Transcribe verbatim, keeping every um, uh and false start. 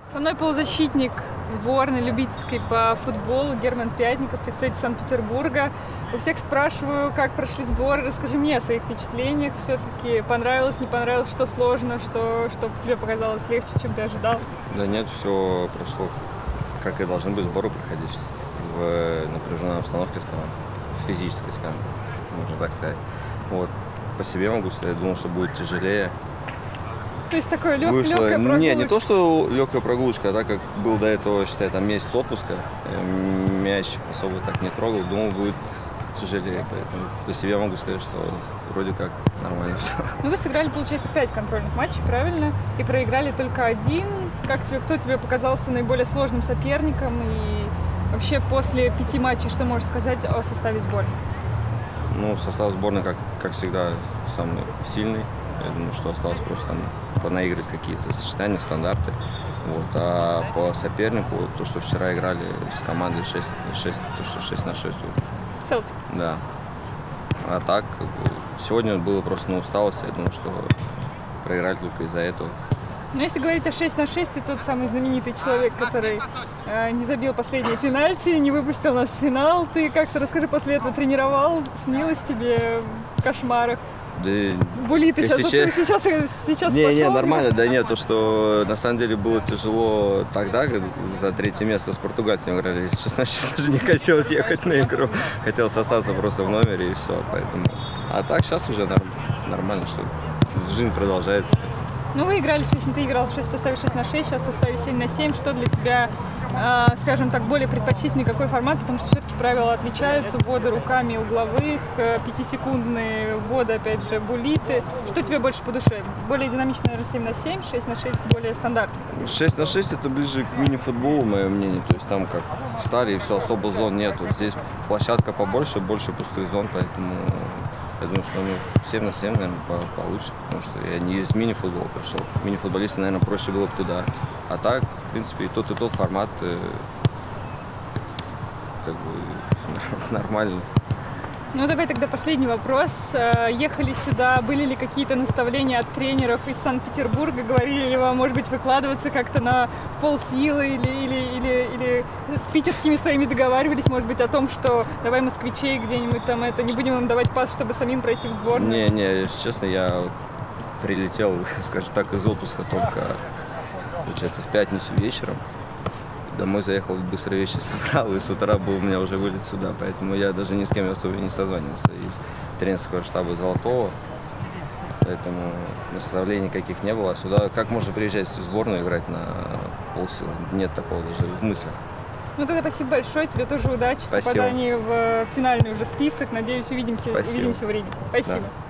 Со мной полузащитник сборной любительской по футболу Герман Пятников, представитель Санкт-Петербурга. У всех спрашиваю, как прошли сборы. Расскажи мне о своих впечатлениях. Все-таки понравилось, не понравилось, что сложно, что, что тебе показалось легче, чем ты ожидал? Да нет, все прошло, как и должны быть сборы проходить. В напряженной обстановке, скажем, физической, скажем, можно так сказать. Вот. По себе могу сказать, думал, что будет тяжелее. То есть такое лег, Вышло... легкая прогулочка? Не, не то, что легкая прогулочка, а так как был до этого, считай, там месяц отпуска, мяч особо так не трогал, думал, будет тяжелее. Поэтому по себе могу сказать, что вроде как нормально все. Ну, вы сыграли, получается, пять контрольных матчей, правильно? И проиграли только один. Как тебе, кто тебе показался наиболее сложным соперником? И вообще после пяти матчей что можешь сказать о составе сборной? Ну, состав сборной, как, как всегда, самый сильный. Я думаю, что осталось просто там понаиграть какие-то сочетания, стандарты. Вот. А по сопернику, то, что вчера играли с командой шесть на шесть, то, что шесть на шесть уже. Селтик. Да. А так, сегодня было просто на усталость. Я думаю, что проиграли только из-за этого. Но если говорить о шесть на шесть, ты тот самый знаменитый человек, который э, не забил последние пенальти, не выпустил нас в финал. Ты как-то, расскажи, после этого тренировал, снилось тебе в кошмарах? Да, Булиты сейчас, че... сейчас, сейчас Не, пошел, не, нормально, да нет, то, что на самом деле было тяжело тогда, за третье место с португальцами играли, если честно, даже не хотелось ехать на игру, хотелось остаться просто в номере и все, поэтому. А так сейчас уже норм, нормально, что жизнь продолжается. Ну, вы играли шесть, ты играл в составе шесть на шесть, сейчас в составе семь на семь. Что для тебя, э, скажем так, более предпочтительный какой формат? Потому что все-таки правила отличаются. Вводы руками угловых, э, пятисекундные вводы, опять же, булиты. Что тебе больше по душе? Более динамично, наверное, семь на семь, шесть на шесть более стандартно? шесть на шесть это ближе к мини-футболу, мое мнение. То есть там как встали и все, особо зон нету. Здесь площадка побольше, больше пустых зон, поэтому... Я думаю, что ну, семь на семь, наверное, получше, потому что я не из мини-футбола пришел. Мини-футболисты, наверное, проще было бы туда. А так, в принципе, и тот, и тот формат э, как бы нормальный. Ну, давай тогда последний вопрос. Ехали сюда, были ли какие-то наставления от тренеров из Санкт-Петербурга? Говорили ли вам, может быть, выкладываться как-то на полсилы или, или, или, или с питерскими своими договаривались, может быть, о том, что давай москвичей где-нибудь там это, не будем им давать пас, чтобы самим пройти в сборную? Не, не, если честно, я прилетел, скажем так, из отпуска только, получается, в пятницу вечером. Домой заехал, быстро вещи собрал, и с утра был у меня уже вылет сюда, поэтому я даже ни с кем особо не созванивался из тренерского штаба «Золотого», поэтому наставлений каких не было. А сюда как можно приезжать в сборную играть на полсилы? Нет такого даже в мыслях. Ну тогда спасибо большое, тебе тоже удачи в Спасибо. попадании в финальный уже список. Надеюсь, увидимся, увидимся в Риге. Спасибо. Да.